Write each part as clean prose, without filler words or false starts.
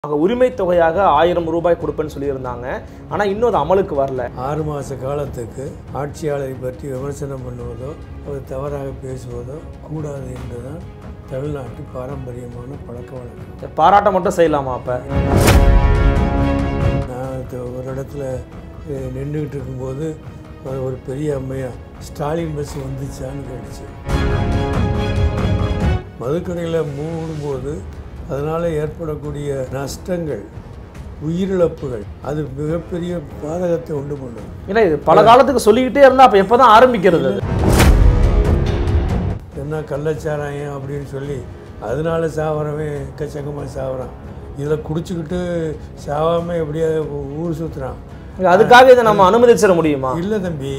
உரிமை தொகையாக 1000 ரூபாய் கொடுப்பேன்னு சொல்லியிருந்தாங்க. ஆனால் இன்னும் அது அமலுக்கு வரல. 6 மாத காலத்துக்கு ஆட்சியாளரை பற்றி விமர்சனம் பண்ணுவதோ அவர் தவறாக பேசுவதோ கூடாது என்றுதான் தமிழ்நாட்டு பாரம்பரியமான பழக்க வழக்கம். பாராட்ட மட்டும் செய்யலாமா? அப்போ நான் ஒரு இடத்துல நின்றுக்கிட்டு இருக்கும்போது ஒரு பெரிய அம்மையா ஸ்டாலின் பஸ் வந்துச்சான்னு கேட்டுச்சு. மதுக்கடையில் மூடும்போது அதனால் ஏற்படக்கூடிய நஷ்டங்கள், உயிரிழப்புகள், அது மிகப்பெரிய பாதகத்தை உண்டு பண்ணும். ஏன்னா இது பல காலத்துக்கு சொல்லிக்கிட்டே இருந்தால் அப்போ எப்போ தான் ஆரம்பிக்கிறது? என்ன கள்ளச்சாராயம் அப்படின்னு சொல்லி அதனால சாவரவன் எக்கச்சக்கமாக சாவறான். இதில் குடிச்சுக்கிட்டு சாவாமல் எப்படியா ஊர் சுற்றுறான். அதுக்காக இதை நம்ம அனுமதிச்சிட முடியுமா? இல்லை தம்பி,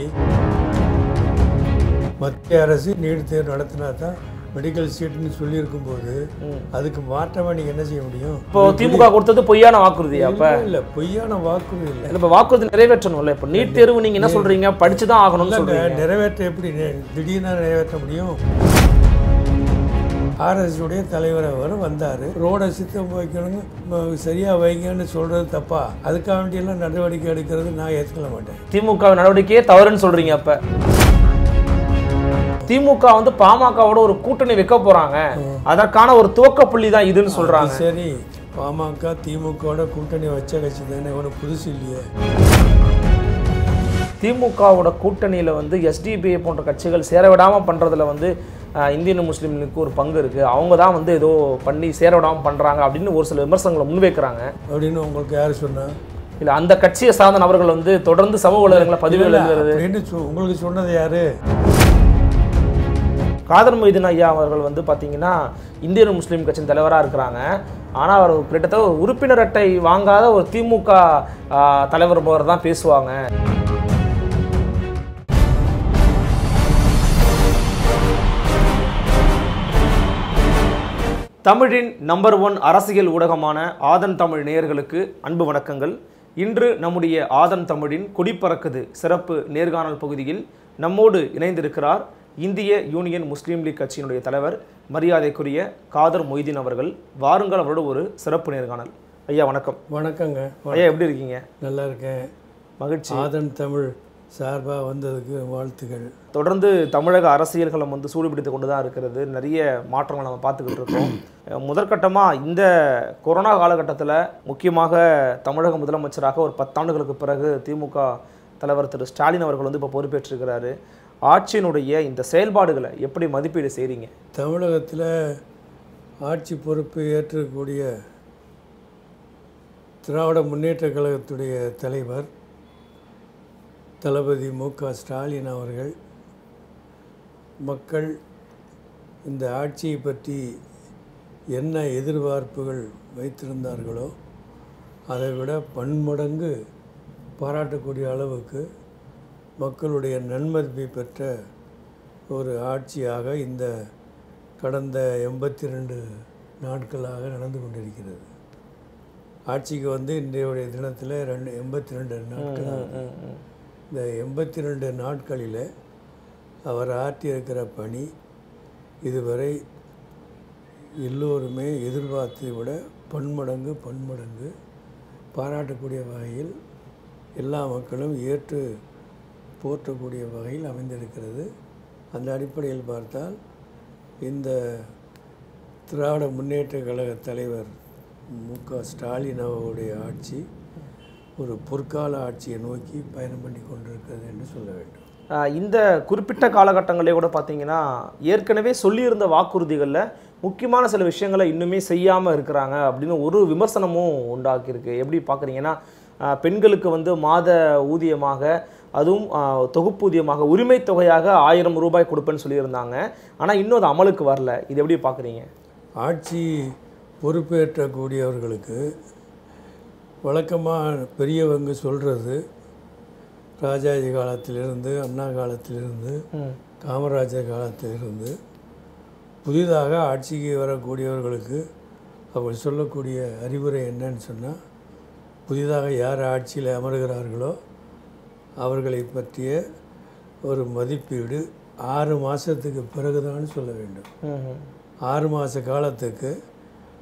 மத்திய அரசு நீட் தேர்வு நடத்தினா தான் மெடிக்கல் சீட்னு சொல்லியிருக்கும் போது அதுக்கு மாற்றமாக நீங்கள் என்ன செய்ய முடியும்? இப்போ திமுக கொடுத்தது பொய்யான வாக்குறுதியா? அப்போ இல்லை, பொய்யான வாக்குறுதி இல்லை. இப்போ வாக்குறுதி நிறைவேற்றணும்ல. இப்போ நீட் தேர்வு நீங்கள் என்ன சொல்கிறீங்க, படித்து தான் ஆகணும்னு சொல்கிறீங்க. நிறைவேற்ற எப்படி திடீர்னு நிறைவேற்ற முடியும்? ஆர்எஸ்டைய தலைவர் அவர் வந்தார், ரோடை சுத்தம் வைக்கணுங்க, சரியாக வைங்கன்னு சொல்கிறது தப்பா? அதுக்காக வேண்டியெல்லாம் நடவடிக்கை எடுக்கிறது நான் ஏற்றுக்கொள்ள மாட்டேன். திமுக நடவடிக்கையே தவறுன்னு சொல்கிறீங்க. அப்போ திமுக வந்து பாமகவோட ஒரு கூட்டணி வைக்க போறாங்க, அதற்கான ஒரு துவக்க புள்ளி தான் இதுன்னு சொல்றாங்க. சரி, பாமக திமுகவோட கூட்டணி வச்ச கட்சி தானே, ஒன்று புதுசு இல்லையே. திமுகவோட கூட்டணியில் வந்து எஸ்டிபிஐ போன்ற கட்சிகள் சேர விடாமல் பண்ணுறதுல வந்து இந்தியன் முஸ்லீம்களுக்கு ஒரு பங்கு இருக்குது. அவங்க தான் வந்து ஏதோ பண்ணி சேர விடாமல் பண்ணுறாங்க அப்படின்னு ஒரு சில விமர்சனங்களை முன்வைக்கிறாங்க. அப்படின்னு உங்களுக்கு யார் சொன்னா? இல்லை, அந்த கட்சியை சார்ந்த நபர்கள் வந்து தொடர்ந்து சமூக வலைதளங்களை பதிவுகள் எழுதுறது. உங்களுக்கு சொன்னது யாரு? காதர் மொய்தீன் ஐயா அவர்கள் வந்து பார்த்தீங்கன்னா இந்தியன் முஸ்லீம் கட்சியின் தலைவராக இருக்கிறாங்க. ஆனால் அவர் கிட்டத்தட்ட ஒரு உறுப்பினர் அட்டை வாங்காத ஒரு திமுக தலைவர் போகிற தான் பேசுவாங்க. தமிழின் நம்பர் 1 அரசியல் ஊடகமான ஆதன் தமிழ் நேயர்களுக்கு அன்பு வணக்கங்கள். இன்று நம்முடைய ஆதன் தமிழின் கொடிப்பறக்குது சிறப்பு நேர்காணல் பகுதியில் நம்மோடு இணைந்திருக்கிறார் இந்திய யூனியன் முஸ்லீம் லீக் கட்சியினுடைய தலைவர் மரியாதைக்குரிய காதர் மொய்தீன் அவர்கள். வாருங்கள் அவரோட ஒரு சிறப்பு நேர்காணல். ஐயா வணக்கம். வணக்கங்க ஐயா, எப்படி இருக்கீங்க? நல்லா இருக்கேன், மகிழ்ச்சி. ஆதன் தமிழ் சார்பாக வந்ததுக்கு வாழ்த்துக்கள். தொடர்ந்து தமிழக அரசியல்களம் வந்து சூடுபிடித்து கொண்டு தான் இருக்கிறது. நிறைய மாற்றங்கள் நம்ம பார்த்துக்கிட்டு இருக்கோம். முதற்கட்டமாக இந்த கொரோனா காலகட்டத்தில் முக்கியமாக தமிழக முதலமைச்சராக ஒரு 10 ஆண்டுகளுக்கு பிறகு திமுக தலைவர் திரு ஸ்டாலின் அவர்கள் வந்து இப்போ பொறுப்பேற்றிருக்கிறாரு. ஆட்சியினுடைய இந்த செயல்பாடுகளை எப்படி மதிப்பீடு செய்கிறீங்க? தமிழகத்தில் ஆட்சி பொறுப்பு ஏற்றக்கூடிய திராவிட முன்னேற்ற கழகத்துடைய தலைவர் தளபதி மு.க. ஸ்டாலின் அவர்கள் மக்கள் இந்த ஆட்சியை பற்றி என்ன எதிர்பார்ப்புகள் வைத்திருந்தார்களோ அதை விட பன்மடங்கு பாராட்டக்கூடிய அளவுக்கு மக்களுடைய நன்மதிப்பை பெற்ற ஒரு ஆட்சியாக இந்த கடந்த 82 நாட்களாக நடந்து கொண்டிருக்கிறது. ஆட்சிக்கு வந்து இன்றைய தினத்தில் 82 நாட்களாக. இந்த 82 நாட்களில் அவர் ஆற்றியிருக்கிற பணி இதுவரை எல்லோருமே எதிர்பார்த்ததை விட பன்மடங்கு பாராட்டக்கூடிய வகையில் எல்லா மக்களும் ஏற்று போற்றக்கூடிய வகையில் அமைந்திருக்கிறது. அந்த அடிப்படையில் பார்த்தால் இந்த திராவிட முன்னேற்ற கழக தலைவர் மு.க. ஸ்டாலின் அவருடைய ஆட்சி ஒரு பொற்கால ஆட்சியை நோக்கி பயணம் பண்ணி கொண்டிருக்கிறது என்று சொல்ல வேண்டும். இந்த குறிப்பிட்ட காலகட்டங்களே கூட பார்த்தீங்கன்னா ஏற்கனவே சொல்லியிருந்த வாக்குறுதிகளில் முக்கியமான சில விஷயங்களை இன்னுமே செய்யாமல் இருக்கிறாங்க அப்படின்னு ஒரு விமர்சனமும் உண்டாக்கியிருக்கு. எப்படி பார்க்குறீங்கன்னா, பெண்களுக்கு வந்து மாத ஊதியமாக, அதுவும் தொகுப்பூதியமாக உரிமை தொகையாக 1000 ரூபாய் கொடுப்பேன்னு சொல்லியிருந்தாங்க. ஆனால் இன்னும் அது அமலுக்கு வரல. இது எப்படி பார்க்குறீங்க? ஆட்சி பொறுப்பேற்றக்கூடியவர்களுக்கு வழக்கமாக பெரியவங்க சொல்கிறது, ராஜாஜி காலத்திலிருந்து, அண்ணா காலத்திலிருந்து, காமராஜர் காலத்திலிருந்து புதிதாக ஆட்சிக்கு வரக்கூடியவர்களுக்கு அவர் சொல்லக்கூடிய அறிவுரை என்னன்னு சொன்னால், புதிதாக யார் ஆட்சியில் அமர்கிறார்களோ அவர்களை பற்றிய ஒரு மதிப்பீடு 6 மாதத்துக்கு பிறகுதான் சொல்ல வேண்டும். 6 மாத காலத்துக்கு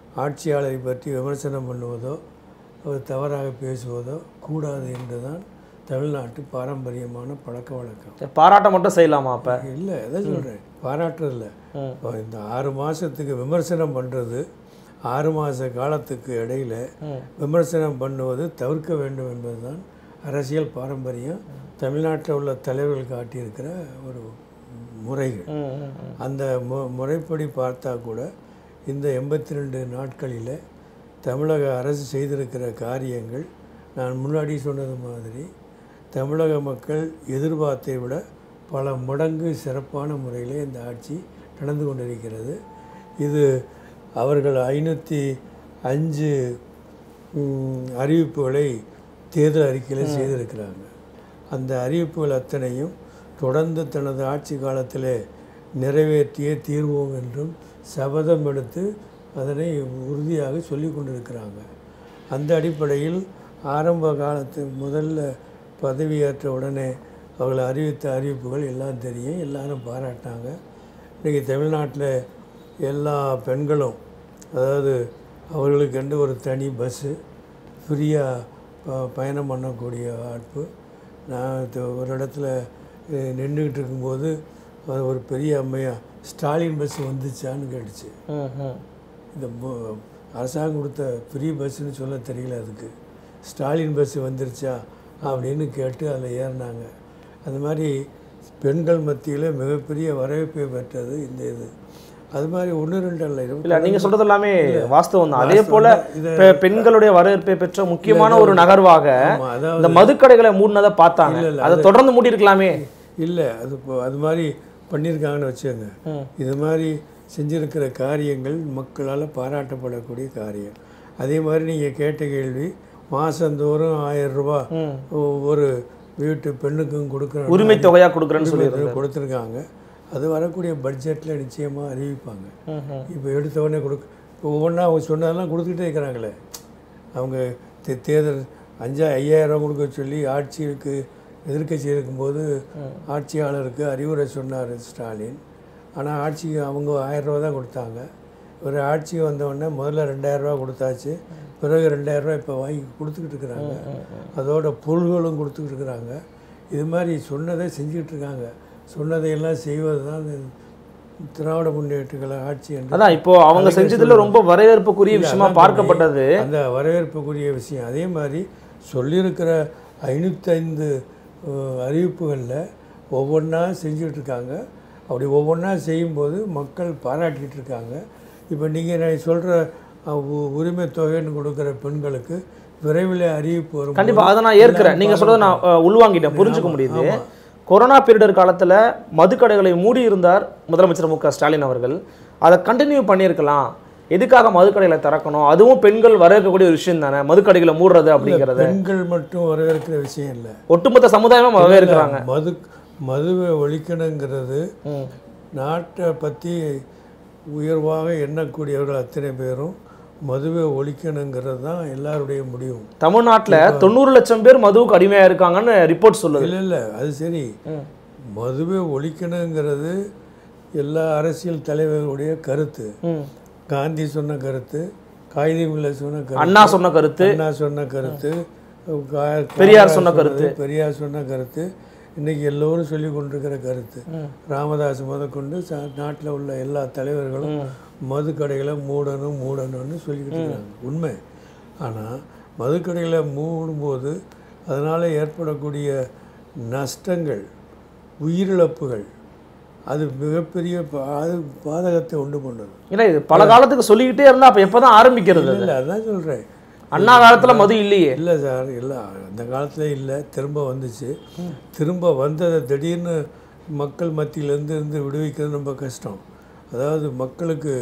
ஆட்சியாளரை பற்றி விமர்சனம் பண்ணுவதோ அவர் தவறாக பேசுவதோ கூடாது என்றுதான் தமிழ்நாட்டு பாரம்பரியமான பழக்க வழக்கம். பாராட்ட மட்டும் செய்யலாமா அப்போ? இல்லை, எதை சொல்கிறேன், பாராட்டுறதில்ல. இப்போ இந்த 6 மாதத்துக்கு விமர்சனம் பண்ணுறது, 6 மாத காலத்துக்கு இடையில் விமர்சனம் பண்ணுவது தவிர்க்க வேண்டும் என்பதுதான் அரசியல் பாரம்பரியம். தமிழ்நாட்டில் உள்ள தலைவர்கள் காட்டியிருக்கிற ஒரு முறைகள். அந்த முறைப்படி பார்த்தா கூட இந்த 82 நாட்களில் தமிழக அரசு செய்திருக்கிற காரியங்கள் நான் முன்னாடி சொன்னது மாதிரி தமிழக மக்கள் எதிர்பார்த்தை விட பல மடங்கு சிறப்பான முறையில் இந்த ஆட்சி நடந்து கொண்டிருக்கிறது. இது அவர்கள் 505 அறிவிப்புகளை தேர்தல் அறிக்கையில் செய்திருக்கிறாங்க. அந்த அறிவிப்புகள் அத்தனையும் தொடர்ந்து தனது ஆட்சி காலத்தில் நிறைவேற்றியே தீர்வோம் என்றும் சபதம் எடுத்து அதனை உறுதியாக சொல்லி கொண்டிருக்கிறாங்க. அந்த அடிப்படையில் ஆரம்ப காலத்து முதல்ல பதவியேற்ற உடனே அவர்கள் அறிவித்த அறிவிப்புகள் எல்லாம் தெரியும், எல்லாரும் பாராட்டினாங்க. இன்றைக்கி தமிழ்நாட்டில் எல்லா பெண்களும், அதாவது அவர்களுக்கென்று ஒரு தனி பஸ்ஸு, ஃப்ரீயாக பயணம் பண்ணக்கூடிய வாய்ப்பு. நான் ஒரு இடத்துல நின்றுக்கிட்டு இருக்கும்போது ஒரு பெரிய அம்மையா ஸ்டாலின் பஸ் வந்துச்சான்னு கேட்டுச்சு. இந்த அரசாங்கம் கொடுத்த ஃப்ரீ பஸ்ஸுன்னு சொல்ல தெரியல, அதுக்கு ஸ்டாலின் பஸ் வந்துருச்சா அப்படின்னு கேட்டு அதில் ஏறினாங்க. அந்த மாதிரி பெண்கள் மத்தியில் மிகப்பெரிய வரவேற்பை பெற்றது இந்த இது. அது மாதிரி 1-2 இல்லை, நீங்கள் சொல்கிறது எல்லாமே வாஸ்தவம் தான். அதே போல் பெண்களுடைய வரவேற்பை பெற்ற முக்கியமான ஒரு நகர்வாக இந்த மதுக்கடைகளை மூடினதை பார்த்தாங்க. அதை தொடர்ந்து மூடி இருக்கலாமே. இல்லை, அது மாதிரி பண்ணியிருக்காங்கன்னு வச்சுக்கோங்க. இது மாதிரி செஞ்சுருக்கிற காரியங்கள் மக்களால் பாராட்டப்படக்கூடிய காரியம். அதே மாதிரி நீங்கள் கேட்ட கேள்வி, மாதந்தோறும் 1000 ரூபா ஒவ்வொரு வீட்டு பெண்ணுக்கும் கொடுக்குற உரிமை தொகையாக கொடுக்குறேன்னு சொல்லி கொடுத்துருக்காங்க. அது வரக்கூடிய பட்ஜெட்டில் நிச்சயமாக அறிவிப்பாங்க. இப்போ எடுத்தவொடனே இப்போ ஒவ்வொன்றா அவங்க சொன்னதெல்லாம் கொடுத்துக்கிட்டே இருக்கிறாங்களே. அவங்க தேர்தல் 5000 ரூபா கொடுக்க சொல்லி ஆட்சிக்கு எதிர்க்கட்சி இருக்கும்போது ஆட்சியாளருக்கு அறிவுரை சொன்னார் ஸ்டாலின். ஆனால் ஆட்சிக்கு அவங்க 1000 ரூபா தான் கொடுத்தாங்க. ஒரு ஆட்சிக்கு வந்தவுடனே முதல்ல 2000 ரூபா கொடுத்தாச்சு, பிறகு 2000 ரூபா இப்போ வாங்கி கொடுத்துக்கிட்டு இருக்கிறாங்க. அதோட பொருள்களும் கொடுத்துக்கிட்டு இருக்கிறாங்க. இது மாதிரி சொன்னதை செஞ்சுக்கிட்டு இருக்காங்க. சொன்னதையெல்லாம் செய்வது தான் திராவிட முன்னேற்றங்கள ஆட்சி என்று. அதான் இப்போ அவங்க செஞ்சதுல ரொம்ப வரவேற்புக்குரிய விஷயமா பார்க்கப்பட்டது அந்த வரவேற்புக்குரிய விஷயம். அதே மாதிரி சொல்லியிருக்கிற 505 அறிவிப்புகளில் ஒவ்வொன்றா செஞ்சுட்ருக்காங்க. அப்படி ஒவ்வொன்றா செய்யும்போது மக்கள் பாராட்டிகிட்டு இருக்காங்க. இப்போ நீங்கள் நான் சொல்கிற உரிமை தொகைன்னு கொடுக்குற பெண்களுக்கு விரைவில் அறிவிப்பு வரும். கண்டிப்பாக அதை நான் ஏற்கிறேன். நீங்கள் சொல்கிறத நான் உள்வாங்கிட்டேன், புரிஞ்சுக்க முடியுது. கொரோனா பீரியட் காலத்தில் மதுக்கடைகளை மூடி இருந்தார் முதலமைச்சர் மு.க. ஸ்டாலின் அவர்கள். அதை கண்டினியூ பண்ணியிருக்கலாம். எதுக்காக மதுக்கடைகளை திறக்கணும்? அதுவும் பெண்கள் வரவேற்கக்கூடிய ஒரு விஷயம் தானே, மதுக்கடைகளை மூடுறது அப்படிங்கிறது. பெண்கள் மட்டும் வரவேற்கிற விஷயம் இல்லை, ஒட்டுமொத்த சமுதாயமும் வரவேற்கிறாங்க. மதுவை ஒழிக்கணுங்கிறது நாட்டை பற்றி உயர்வாக எண்ணக்கூடியவர்கள் அத்தனை பேரும் மதுவை ஒழிக்கணுங்கிறது தான் எல்லாருடைய முடிவும். தமிழ்நாட்டில் 90 லட்சம் பேர் மதுவுக்கு அடிமையாக இருக்காங்கன்னு ரிப்போர்ட் சொல்லுது. இல்லை, அது சரி. மதுவை ஒழிக்கணுங்கிறது எல்லா அரசியல் தலைவர்களுடைய கருத்து. காந்தி சொன்ன கருத்து, காகிதமில்லை சொன்ன கருத்து, அண்ணா சொன்ன கருத்து, பெரியார் சொன்ன கருத்து, இன்றைக்கி எல்லோரும் சொல்லி கொண்டிருக்கிற கருத்து. ராமதாஸ் முதற்கொண்டு நாட்டில் உள்ள எல்லா தலைவர்களும் மதுக்கடைகளை மூடணும்னு சொல்லிக்கிட்டு இருக்காங்க. உண்மை. ஆனால் மதுக்கடைகளை மூடும்போது அதனால் ஏற்படக்கூடிய நஷ்டங்கள், உயிரிழப்புகள், அது மிகப்பெரிய பாதகத்தை உண்டு பண்ணுது. இல்லை, இது பல காலத்துக்கு சொல்லிக்கிட்டே இருந்தால் அப்போ எப்போ தான் ஆரம்பிக்கிறது? இல்லை, அதான் சொல்கிறேன். அண்ணா காலத்தில் மது இல்லையே. இல்லை சார், இல்லை, அந்த காலத்தில் இல்லை, திரும்ப வந்துச்சு. திரும்ப வந்ததை திடீர்னு மக்கள் மத்தியிலேருந்து விடுவிக்கிறது ரொம்ப கஷ்டம். அதாவது மக்களுக்கு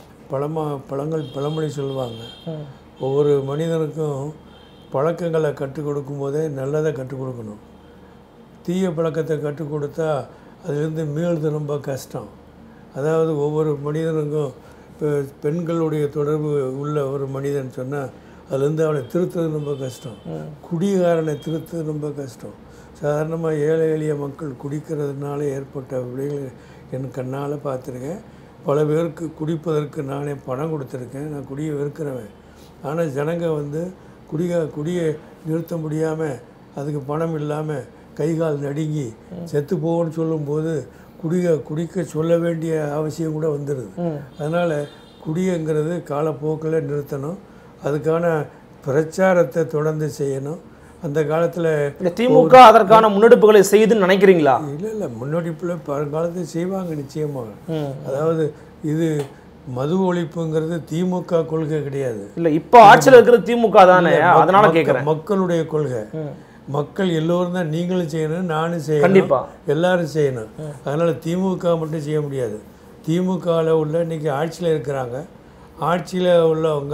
பழமொழி சொல்லுவாங்க, ஒவ்வொரு மனிதனுக்கும் பழக்கங்களை கற்றுக் கொடுக்கும் போதே நல்லதை கற்றுக் கொடுக்கணும். தீய பழக்கத்தை கற்றுக் கொடுத்தா அதுலேருந்து மீள்றது ரொம்ப கஷ்டம். அதாவது ஒவ்வொரு மனிதனுக்கும் இப்போ பெண்களுடைய தொடர்பு உள்ள ஒரு மனிதன் சொன்னால் அதுலேருந்து அவனை திருத்துறது ரொம்ப கஷ்டம். குடிகாரனை திருத்துறது ரொம்ப கஷ்டம். சாதாரணமாக ஏழை எளிய மக்கள் குடிக்கிறதுனால ஏற்பட்ட விளைவுகள் என் கண்ணால் பார்த்துருக்கேன். பல பேருக்கு குடிப்பதற்கு நானே பணம் கொடுத்துருக்கேன். நான் குடியை வெறுக்கிறவன். ஆனால் ஜனங்க வந்து குடியை நிறுத்த முடியாமல் அதுக்கு பணம் இல்லாமல் கைகால் நடுங்கி செத்து போகணும்னு சொல்லும்போது குடிக்க சொல்ல வேண்டிய அவசியம் கூட வந்துடுது. அதனால் குடிங்கிறது காலப்போக்கில் நிறுத்தணும். அதுக்கான பிரச்சாரத்தை தொடர்ந்து செய்யணும். அந்த காலத்தில் திமுக அதற்கான முன்னெடுப்புகளை செய்துன்னு நினைக்கிறீங்களா? இல்லை முன்னெடுப்பில் பழங்காலத்தில் செய்வாங்க நிச்சயமாக. அதாவது இது மது ஒழிப்புங்கிறது திமுக கொள்கை கிடையாது. இல்லை, இப்போ ஆட்சியில் இருக்கிற திமுக தானே, அதனால கேட்குறேன். மக்களுடைய கொள்கை. மக்கள் எல்லோரும் தான், நீங்களும் செய்யணும், நானும் செய்யணும், கண்டிப்பாக எல்லாரும் செய்யணும். அதனால் திமுக மட்டும் செய்ய முடியாது. திமுகவில் உள்ள இன்றைக்கி ஆட்சியில் இருக்கிறாங்க. ஆட்சியில் உள்ளவங்க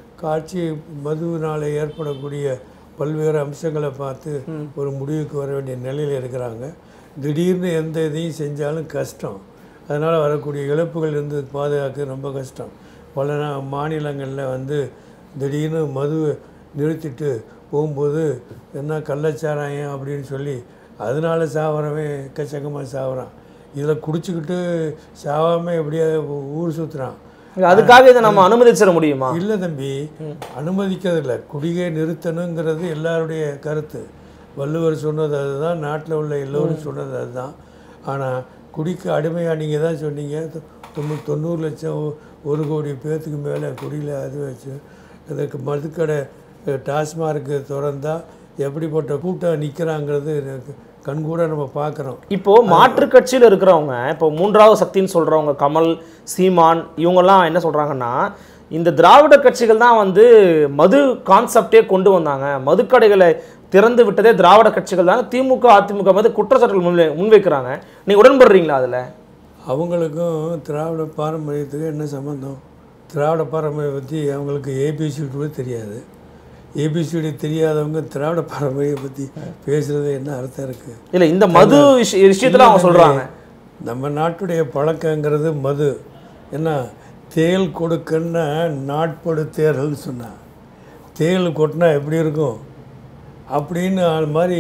மதுவினால் ஏற்படக்கூடிய பல்வேறு அம்சங்களை பார்த்து ஒரு முடிவுக்கு வர வேண்டிய நிலையில் இருக்கிறாங்க. திடீர்னு எந்த இதையும் செஞ்சாலும் கஷ்டம். அதனால் வரக்கூடிய இழப்புகள் இருந்து பாதுகாக்க ரொம்ப கஷ்டம். பல மாநிலங்களில் வந்து திடீர்னு மதுவை நிறுத்திட்டு போகும்போது என்ன கள்ளச்சாராயம் அப்படின்னு சொல்லி அதனால சாவரவே எக்கச்சக்கமாக சாவறான். இதில் குடிச்சுக்கிட்டு சாவாமல் எப்படியா ஊர் சுற்றுறான். அதுக்காக இதை நம்ம அனுமதிச்சிட முடியுமா? இல்லை தம்பி, அனுமதிக்கிறதில்ல. குடியை நிறுத்தணுங்கிறது எல்லாருடைய கருத்து. வள்ளுவர் சொன்னது அதுதான், நாட்டில் உள்ள எல்லோரும் சொன்னது அதுதான். ஆனால் குடிக்கு அடிமையாக நீங்கள் தான் சொன்னீங்க. 90 லட்சம் 1 கோடி பேர்த்துக்கு மேலே குடியில் அது வச்சு அதுக்கு மதுக்கடை டாஸ்மார்க்கு திறந்தா எப்படிப்பட்ட கூட்டம் நிற்கிறாங்கிறது கண்கூட நம்ம பார்க்குறோம். இப்போது மாற்று கட்சியில் இருக்கிறவங்க, இப்போ 3வது சக்தின்னு சொல்கிறவங்க கமல், சீமான், இவங்கெல்லாம் என்ன சொல்கிறாங்கன்னா, இந்த திராவிட கட்சிகள் தான் வந்து மது கான்செப்டே கொண்டு வந்தாங்க, மதுக்கடைகளை திறந்து விட்டதே திராவிட கட்சிகள் தான், திமுக அதிமுக மது குற்றச்சாட்டுகள் முன்வைக்கிறாங்க. நீங்கள் உடன்படுறீங்களா? அதில் அவங்களுக்கும் திராவிட பாரம்பரியத்துக்கு என்ன சம்மந்தம்? திராவிட பாரம்பரியம் பற்றி அவங்களுக்கு ஏபிசிடி கூட தெரியாது. ஏபிசிடி தெரியாதவங்க திராவிட பாரம்பரியம் பற்றி பேசுகிறது என்ன அர்த்தம் இருக்குது? இல்லை, இந்த மது விஷயத்தில் அவங்க சொல்கிறாங்க நம்ம நாட்டுடைய பழக்கங்கிறது மது. என்ன தேல் கொடுக்கன்னா நாட்படு தேர்தல்னு சொன்னான். தேல் கொட்டினா எப்படி இருக்கும் அப்படின்னு அது மாதிரி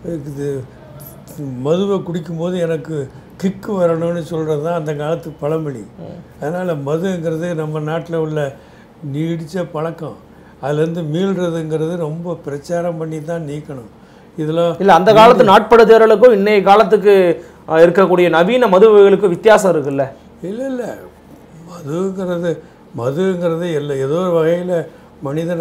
மதுவை குடிக்கும்போது எனக்கு கிக்கு வரணும்னு சொல்கிறது தான் அந்த காலத்து பழமொழி. அதனால் மதுங்கிறது நம்ம நாட்டில் உள்ள நீடித்த பழக்கம். அதுலேருந்து மீள்றதுங்கிறது ரொம்ப பிரச்சாரம் பண்ணி தான் நீக்கணும். இதெல்லாம் இல்லை, அந்த காலத்து நாட்பட தேர்தலுக்கும் இன்றைய காலத்துக்கு இருக்கக்கூடிய நவீன மதுவுகளுக்கும் வித்தியாசம் இருக்குல்ல? இல்லை மதுங்கிறது இல்லை, ஏதோ ஒரு வகையில் மனிதனை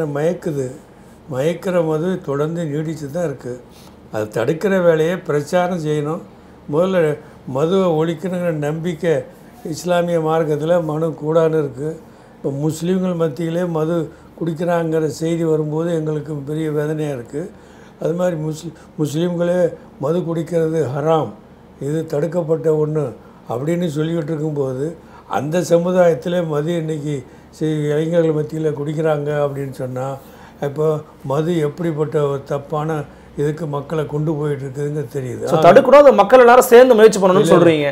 மயக்கிற மது தொடர்ந்து நீடித்து தான் இருக்குது. அது தடுக்கிற வேலையை பிரச்சாரம் செய்யணும். முதல்ல மதுவை ஒழிக்கணுங்கிற நம்பிக்கை இஸ்லாமிய மார்க்கத்தில் மனு கூடான்னு இருக்குது. இப்போ முஸ்லீம்கள் மத்தியிலே மது குடிக்கிறாங்கிற செய்தி வரும்போது எங்களுக்கு பெரிய வேதனையாக இருக்குது. அது மாதிரி முஸ்லீம்களே மது குடிக்கிறது ஹராம், இது தடுக்கப்பட்ட ஒன்று அப்படின்னு சொல்லிக்கிட்டு இருக்கும்போது அந்த சமுதாயத்தில் மது இன்றைக்கி இளைஞர்கள் மத்தியில் குடிக்கிறாங்க அப்படின்னு சொன்னால் இப்போ மது எப்படிப்பட்ட ஒரு தப்பான இதுக்கு மக்களை கொண்டு போயிட்டு இருக்குதுங்க தெரியுது. தடுக்கணும், மக்கள் எல்லாரும் சேர்ந்து முயற்சி பண்ணணும்னு சொல்கிறீங்க.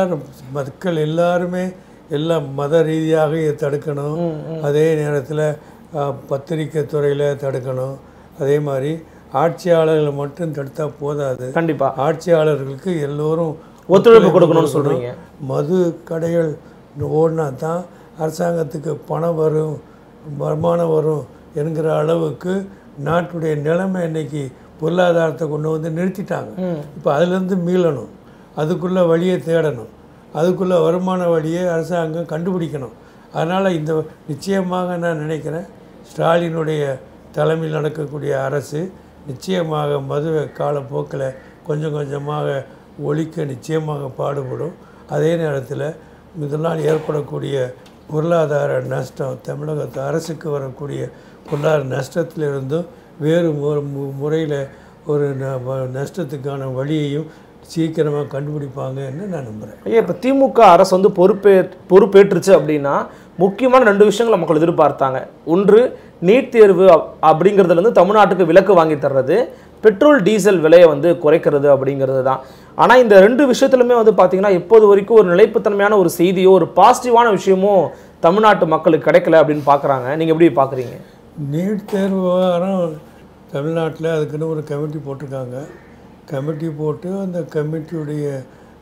மக்கள் எல்லாருமே எல்லாம் மத ரீதியாக தடுக்கணும். அதே நேரத்தில் பத்திரிக்கை துறையில் தடுக்கணும். அதே மாதிரி ஆட்சியாளர்கள் மட்டும் தடுத்தா போதாது. கண்டிப்பாக ஆட்சியாளர்களுக்கு எல்லோரும் ஒத்துழைப்பு கொடுக்கணும்னு சொல்கிறீங்க. மது கடைகள் ஓடினா தான் அரசாங்கத்துக்கு பணம் வரும், வருமானம் வரும் என்கிற அளவுக்கு நாட்டுடைய நிலைமை இன்றைக்கி பொருளாதாரத்தை கொண்டு வந்து நிறுத்திட்டாங்க. இப்போ அதுலேருந்து மீளணும், அதுக்குள்ளே வழியை தேடணும், அதுக்குள்ளே வருமான வழியை அரசாங்கம் கண்டுபிடிக்கணும். அதனால் இந்த நிச்சயமாக நான் நினைக்கிறேன் ஸ்டாலினுடைய தலைமையில் நடக்கக்கூடிய அரசு நிச்சயமாக மதுவை காலப்போக்கில் கொஞ்சம் கொஞ்சமாக ஒழிக்க நிச்சயமாக பாடுபடும். அதே நேரத்தில் இதனால் ஏற்படக்கூடிய பொருளாதார நஷ்டம், தமிழகத்து அரசுக்கு வரக்கூடிய பொருளாதார நஷ்டத்திலிருந்தும் வேறு முறையில் ஒரு நஷ்டத்துக்கான வழியையும் சீக்கிரமாக கண்டுபிடிப்பாங்கன்னு நான் நம்புகிறேன். இப்போ திமுக அரசு வந்து பொறுப்பேற்றுச்சு அப்படின்னா முக்கியமான 2 விஷயங்களை மக்கள் எதிர்பார்த்தாங்க. ஒன்று, நீட் தேர்வு அப்படிங்கிறதுலேருந்து தமிழ்நாட்டுக்கு விலக்கு வாங்கி தர்றது, பெட்ரோல் டீசல் விலையை வந்து குறைக்கிறது அப்படிங்கிறது தான். ஆனால் இந்த 2 விஷயத்துலையுமே வந்து பார்த்திங்கன்னா இப்போது வரைக்கும் ஒரு நிலைப்புத்தன்மையான ஒரு செய்தியோ ஒரு பாசிட்டிவான விஷயமோ தமிழ்நாட்டு மக்களுக்கு கிடைக்கல அப்படின்னு பார்க்குறாங்க. நீங்கள் எப்படி பார்க்குறீங்க? நீட் தேர்வு விவகாரம் தமிழ்நாட்டில் அதுக்குன்னு ஒரு கமிட்டி போட்டிருக்காங்க. கமிட்டி போட்டு அந்த கமிட்டியுடைய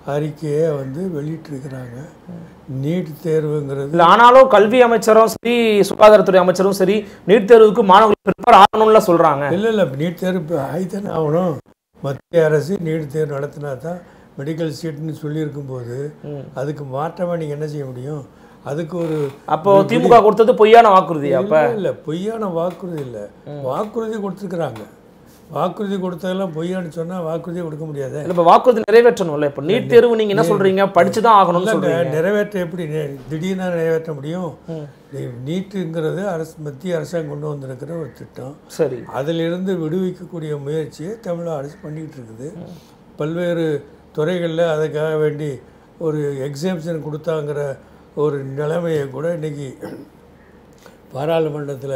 அறிக்கையை வந்து வெளியிட்டிருக்கிறாங்க. நீட் தேர்வுங்கிறது இல்லை, ஆனாலும் கல்வி அமைச்சரும் சரி சுகாதாரத்துறை அமைச்சரும் சரி நீட் தேர்வுக்கு மாணவர்கள் ப்ரிப்பேர் ஆகணும்ல சொல்றாங்க. இல்லை நீட் தேர்வு ஆகித்தானே ஆகணும். மத்திய அரசு நீட் தேர்வு நடத்தினா தான் மெடிக்கல் சீட்னு சொல்லியிருக்கும் போது அதுக்கு மாற்றமாக நீங்கள் என்ன செய்ய முடியும்? அதுக்கு ஒரு அப்போ திமுக கொடுத்தது பொய்யான வாக்குறுதி? அப்போ இல்லை, பொய்யான வாக்குறுதி இல்லை, வாக்குறுதி கொடுத்துருக்குறாங்க. வாக்குறுதி கொடுத்ததெல்லாம் பொய்யான்னு சொன்னால் வாக்குறுதியை கொடுக்க முடியாது. இப்போ வாக்குறுதி நிறைவேற்றணும்ல. இப்போ நீட் தேர்வு நீங்கள் என்ன சொல்கிறீங்க, படிச்சு தான் ஆகணும்னு சொல்கிறீங்க. நிறைவேற்ற எப்படி திடீர்னு நிறைவேற்ற முடியும்? நீட்டுங்கிறது மத்திய அரசாங்கம் கொண்டு வந்திருக்கிற ஒரு திட்டம். சரி, அதிலிருந்து விடுவிக்கக்கூடிய முயற்சியை தமிழக அரசு பண்ணிக்கிட்டு இருக்குது. பல்வேறு துறைகளில் அதுக்காக வேண்டி ஒரு எக்ஸாம்ஷன் கொடுத்தாங்கிற ஒரு நிலைமையை கூட இன்றைக்கி பாராளுமன்றத்தில்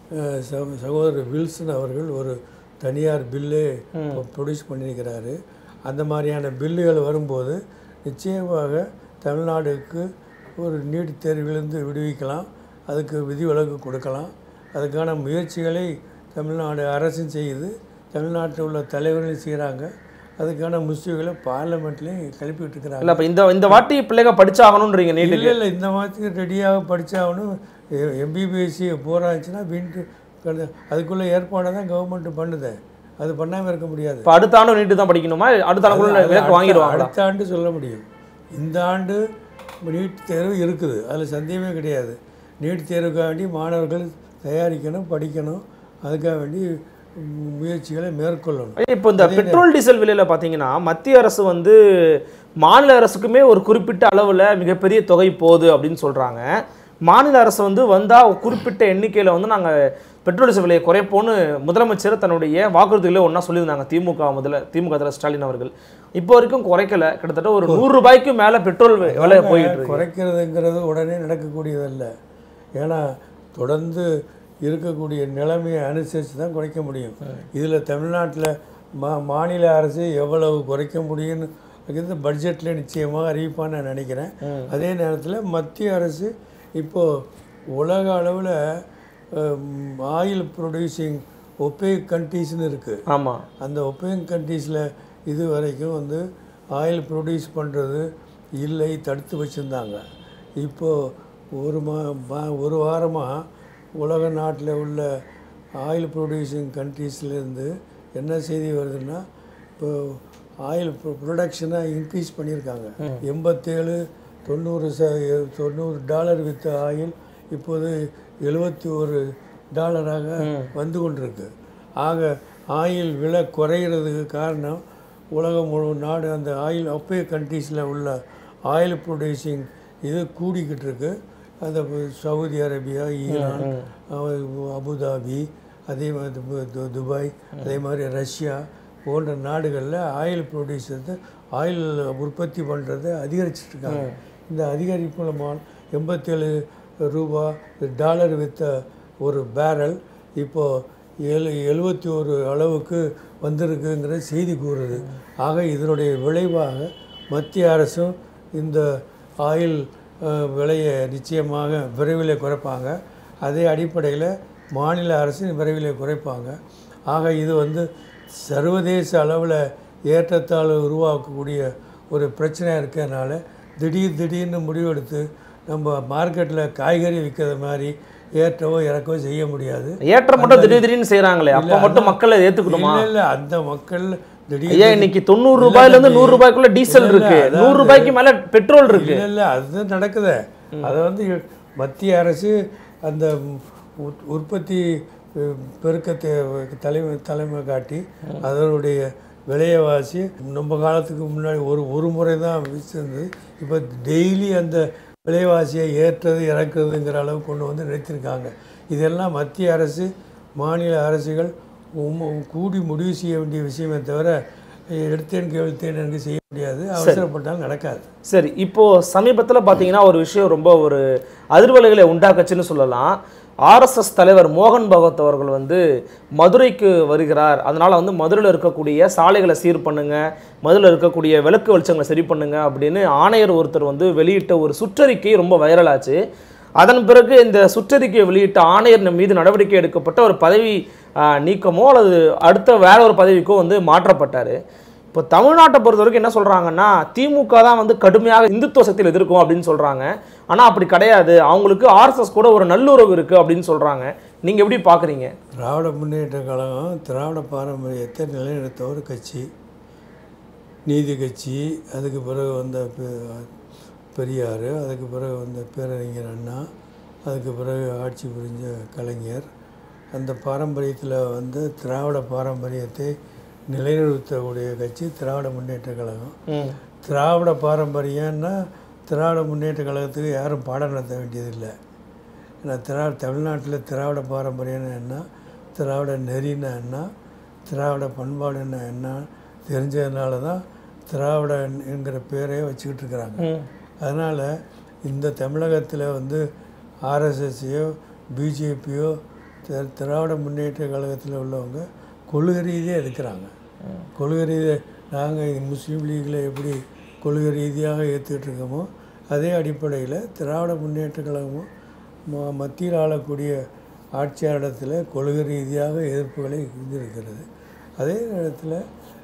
சகோதரர் வில்சன் அவர்கள் ஒரு தனியார் பில்லே ப்ரொடியூஸ் பண்ணியிருக்கிறாரு. அந்த மாதிரியான பில்லுகள் வரும்போது நிச்சயமாக தமிழ்நாடுக்கு ஒரு நீட் தேர்விலிருந்து விடுவிக்கலாம், அதுக்கு விதிவிலக்கு கொடுக்கலாம். அதுக்கான முயற்சிகளை தமிழ்நாடு அரசும் செய்யுது, தமிழ்நாட்டில் உள்ள தலைவர்களும் செய்கிறாங்க. அதுக்கான முஸ்லிம்களை பார்லிமெண்ட்லேயும் கிளப்பிட்டு இருக்கிறாங்க. இல்லை, இப்போ இந்த வாட்டி பிள்ளைங்க படிச்சாகணுன்றீங்க நீட்? இல்லை இந்த மாதிரி ரெடியாக படித்தாகணும். எம்பிபிஎஸ்சி போராச்சுன்னா வீட்டு அதுக்குள்ளே ஏற்பாடை தான் கவர்மெண்ட் பண்ணுது. அது பண்ணாமல் இருக்க முடியாது. இப்போ அடுத்த ஆண்டு நீட்டு தான் படிக்கணுமா? அடுத்த ஆண்டுக்குள்ள விலக்கு வாங்கிடுவாங்க? அடுத்த ஆண்டு சொல்ல முடியும். இந்த ஆண்டு நீட் தேர்வு இருக்குது, அதில் சந்தேகமே கிடையாது. நீட் தேர்வுக்காக வேண்டி மாணவர்கள் தயாரிக்கணும், படிக்கணும், அதுக்காக வேண்டி முயற்சிகளை மேற்கொள்ளணும். இப்போ இந்த பெட்ரோல் டீசல் விலையில் பார்த்தீங்கன்னா மத்திய அரசு வந்து மாநில அரசுக்குமே ஒரு குறிப்பிட்ட அளவில் மிகப்பெரிய தொகை போகுது அப்படின்னு சொல்கிறாங்க. மாநில அரசு வந்து வந்தால் குறிப்பிட்ட எண்ணிக்கையில் வந்து நாங்கள் பெட்ரோல் டீசல் விலையை குறைப்போன்னு முதலமைச்சர் தன்னுடைய வாக்குறுதிகளை ஒன்றா சொல்லியிருந்தாங்க. திமுக தலைவர் ஸ்டாலின் அவர்கள் இப்போ வரைக்கும் குறைக்கல. கிட்டத்தட்ட ஒரு 100 ரூபாய்க்கு மேலே பெட்ரோல் விலை போயிட்டு இருக்கு. குறைக்கிறதுங்கிறது உடனே நடக்கக்கூடியதல்ல. ஏன்னா தொடர்ந்து இருக்கக்கூடிய நிலைமையை அனுசரித்து தான் குறைக்க முடியும். இதில் தமிழ்நாட்டில் மாநில அரசு எவ்வளவு குறைக்க முடியும்னு பட்ஜெட்டில் நிச்சயமாக அறிவிப்பான்னு நான் நினைக்கிறேன். அதே நேரத்தில் மத்திய அரசு இப்போது உலக அளவில் ஆயில் ப்ரொடியூசிங் ஒபேக் கண்ட்ரீஸ்னு இருக்குது. ஆமாம், அந்த ஒபேக் கண்ட்ரீஸில் இது வரைக்கும் வந்து ஆயில் ப்ரொடியூஸ் பண்ணுறது இல்லை, தடுத்து வச்சுருந்தாங்க. இப்போது ஒரு வாரமாக உலக நாட்டில் உள்ள ஆயில் ப்ரொடியூசிங் கண்ட்ரீஸ்லேருந்து என்ன செய்தி வருதுன்னா, இப்போ ஆயில் ப்ரொடக்ஷனை இன்க்ரீஸ் பண்ணியிருக்காங்க. 87-90 டாலர் வித்த ஆயில் இப்போது $71 வந்து கொண்டிருக்கு. ஆக ஆயில் விலை குறைகிறதுக்கு காரணம் உலகம் முழு நாடு அந்த ஆயில் ஒபேக் கண்ட்ரீஸில் உள்ள ஆயில் ப்ரொடியூசிங் இது கூடிக்கிட்டு இருக்கு. அந்த சவுதி அரேபியா, ஈரான், அபுதாபி, அதே மாதிரி துபாய், அதே மாதிரி ரஷ்யா போன்ற நாடுகளில் ஆயில் ப்ரொடியூசர் ஆயில் உற்பத்தி பண்ணுறதை அதிகரிச்சிட்ருக்காங்க. இந்த அதிகரிப்பு மூலமாக $87 வித்த ஒரு பேரல் இப்போது 71 அளவுக்கு வந்திருக்குங்கிற செய்தி கூறுது. ஆக இதனுடைய விளைவாக மத்திய அரசும் இந்த ஆயில் விலையை நிச்சயமாக விரைவில் குறைப்பாங்க. அதே அடிப்படையில் மாநில அரசு விரைவில் குறைப்பாங்க. ஆக இது வந்து சர்வதேச அளவில் ஏற்றத்தாழ்வு உருவாக்கக்கூடிய ஒரு பிரச்சனையாக இருக்கிறதுனால திடீர்னு முடிவெடுத்து நம்ம மார்க்கெட்டில் காய்கறி விற்கிற மாதிரி ஏற்றவோ இறக்கவோ செய்ய முடியாது. ஏற்றம் மட்டும் திடீர்னு செய்கிறாங்களே, அப்போ மட்டும் மக்களை ஏற்றுக்கணுமா? இல்லை, அந்த மக்கள் ஐயா இன்னைக்கு 90 ரூபாயிலேருந்து 100 ரூபாய்க்குள்ள டீசல் இருக்கு, 100 ரூபாய்க்கு மேலே பெட்ரோல் இருக்கு. இல்லை அதுதான் நடக்குது. அதை வந்து மத்திய அரசு அந்த உற்பத்தி பெருக்கத்தை தலைமை காட்டி அதனுடைய விலையவாசி நம்ம காலத்துக்கு முன்னாடி ஒரு முறை தான் விசிருந்தது. இப்போ டெய்லி அந்த விலைவாசியை ஏற்றது இறக்குறதுங்கிற அளவு கொண்டு வந்து நிறுத்தியிருக்காங்க. இதெல்லாம் மத்திய அரசு மாநில அரசுகள் கூடி முடிவு செய்ய வேண்டிய விஷயமே தவிர எடுத்தேன் கேள்த்தேன் செய்ய முடியாது, அவசரப்பட்டாலும் நடக்காது. சரி, இப்போது சமீபத்தில் பார்த்தீங்கன்னா ஒரு விஷயம் ரொம்ப ஒரு அதிர்வலைகளை உண்டாக்குச்சுன்னு சொல்லலாம். ஆர்எஸ்எஸ் தலைவர் மோகன் பகவத் அவர்கள் வந்து மதுரைக்கு வருகிறார். அதனால் வந்து மதுரையில் இருக்கக்கூடிய சாலைகளை சீர் பண்ணுங்க, மதுரையில் இருக்கக்கூடிய விளக்கு வெளிச்சங்களை சரி பண்ணுங்க அப்படின்னு ஆணையர் ஒருத்தர் வந்து வெளியிட்ட ஒரு சுற்றறிக்கை ரொம்ப வைரலாச்சு. அதன் பிறகு இந்த சுற்றறிக்கையை வெளியிட்ட ஆணையர் மீது நடவடிக்கை எடுக்கப்பட்ட ஒரு பதவி நீக்கமோ அல்லது அடுத்த வேற ஒரு பதவிக்கோ வந்து மாற்றப்பட்டார். இப்போ தமிழ்நாட்டை பொறுத்த வரைக்கும் என்ன சொல்கிறாங்கன்னா திமுக தான் வந்து கடுமையாக இந்துத்துவ சக்தியில் எதிர்க்கும் அப்படின்னு சொல்கிறாங்க. ஆனால் அப்படி கிடையாது, அவங்களுக்கு ஆர்எஸ்எஸ் கூட ஒரு நல்லுறவு இருக்குது அப்படின்னு சொல்கிறாங்க. நீங்கள் எப்படி பார்க்குறீங்க? திராவிட முன்னேற்ற கழகம் திராவிட பாரம்பரியத்தை நிலைநிறுத்த ஒரு கட்சி, நீதி கட்சி. அதுக்கு பிறகு வந்த பெரியார், அதுக்கு பிறகு வந்த பேரறிஞர் அண்ணா, அதுக்கு பிறகு ஆட்சி புரிஞ்ச கலைஞர். அந்த பாரம்பரியத்தில் வந்து திராவிட பாரம்பரியத்தை நிலைநிறுத்தக்கூடிய கட்சி திராவிட முன்னேற்ற கழகம். திராவிட பாரம்பரியம்னா திராவிட முன்னேற்ற கழகத்துக்கு யாரும் பாடம் நடத்த வேண்டியதில்லை. ஏன்னா தமிழ்நாட்டில் திராவிட பாரம்பரியம்னா என்ன, திராவிட நெறின்னா என்ன, திராவிட பண்பாடுன்னா என்ன தெரிஞ்சதுனால தான் திராவிடன் என்கிற பேரே வச்சுக்கிட்டு இருக்கிறாங்க. அதனால் இந்த தமிழகத்தில் வந்து ஆர்எஸ்எஸ்ஸையோ பிஜேபியோ திராவிட முன்னேற்ற கழகத்தில் உள்ளவங்க கொள்கை ரீதியாக இருக்கிறாங்க. கொள்கை ரீதியாக நாங்கள் முஸ்லீம் லீக்கில் எப்படி கொள்கை ரீதியாக ஏற்றுக்கிட்டு இருக்கோமோ அதே அடிப்படையில் திராவிட முன்னேற்ற கழகமும் மத்தியில் ஆளக்கூடிய ஆட்சியாளத்தில் கொள்கை ரீதியாக எதிர்ப்புகளை இருந்திருக்கிறது. அதே நேரத்தில்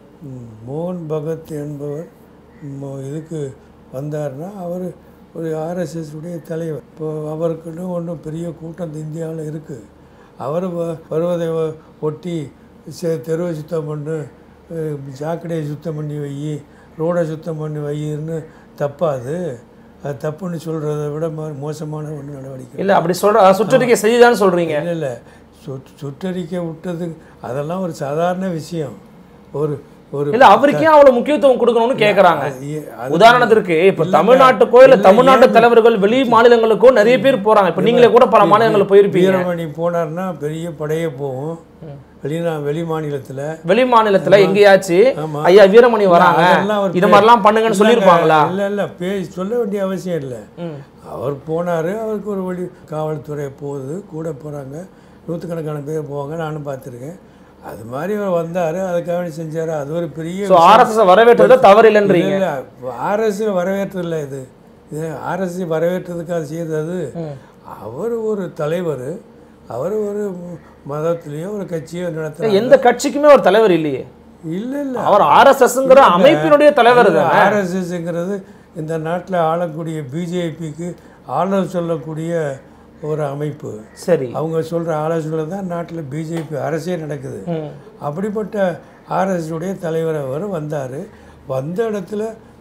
மோகன் பகத் என்பவர் இதுக்கு வந்தார்னா அவர் ஒரு ஆர்எஸ்எஸ் உடைய தலைவர். இப்போ அவருக்குன்னு ஒன்றும் பெரிய கூட்டம் இந்தியாவில் இருக்குது. அவர் வருவதை ஒட்டி தெருவை சுத்தம் பண்ணு, சாக்கடையை சுத்தம் பண்ணி வை, ரோடை சுத்தம் பண்ணி வைன்னு தப்பாது. அது தப்புன்னு சொல்கிறத விட மோசமான ஒன்று நடவடிக்கை இல்லை. அப்படி சொல்கிற சுற்றறிக்கை செய்தான்னு சொல்கிறீங்க? இல்லை இல்லை, சுற்றறிக்கை விட்டது அதெல்லாம் ஒரு சாதாரண விஷயம். ஒரு ஒரு இல்லை, அவருக்கே அவ்வளோ முக்கியத்துவம் கொடுக்கணும்னு கேட்குறாங்க. உதாரணத்திற்கு இப்போ தமிழ்நாட்டுக்கோ இல்லை தமிழ்நாட்டு தலைவர்கள் வெளி மாநிலங்களுக்கோ நிறைய பேர் போகிறாங்க. இப்போ நீங்களே கூட பல மாநிலங்களில் போயிருப்பீங்க. வீரமணி போனார்னா பெரிய படையே போகும். வெளி மாநிலத்தில் எங்கேயாச்சும் ஐயா வீரமணி வராங்க, இது மாதிரிலாம் பண்ணுங்கன்னு சொல்லியிருப்பாங்களா? இல்லை இல்லை, சொல்ல வேண்டிய அவசியம் இல்லை. அவர் போனார், அவருக்கு ஒரு வழி காவல்துறை போகுது, கூட போகிறாங்க, நூற்றுக்கணக்கான பேர் போவாங்க, நானும் பார்த்துருக்கேன். அது மாதிரி அவர் வந்தார், அதுக்காக செஞ்சார். அது ஒரு பெரிய ஆர்எஸ்எஸ் வரவேற்றது தவறு இல்லைன்றீங்க? இல்லை, ஆர்எஸ்எஸ் வரவேற்றதில்லை. இது ஆர்எஸ்எஸ் வரவேற்றதுக்காக செய்தது. அவர் ஒரு தலைவர், அவர் ஒரு மதத்திலேயோ ஒரு கட்சியோ நடத்த. எந்த கட்சிக்குமே ஒரு தலைவர் இல்லையே. இல்லை இல்லை, அவர் ஆர்எஸ்எஸ்ங்கிற அமைப்பினுடைய தலைவர். ஆர்எஸ்எஸ்ங்கிறது இந்த நாட்டில் ஆளக்கூடிய பிஜேபிக்கு ஆளுநர் சொல்லக்கூடிய ஒரு அமைப்பு. சரி, அவங்க சொல்கிற ஆலோசனை தான் நாட்டில் பிஜேபி அரசே நடக்குது. அப்படிப்பட்ட ஆர்எஸ்எஸ் தலைவர் அவர் வந்தார். வந்த இடத்துல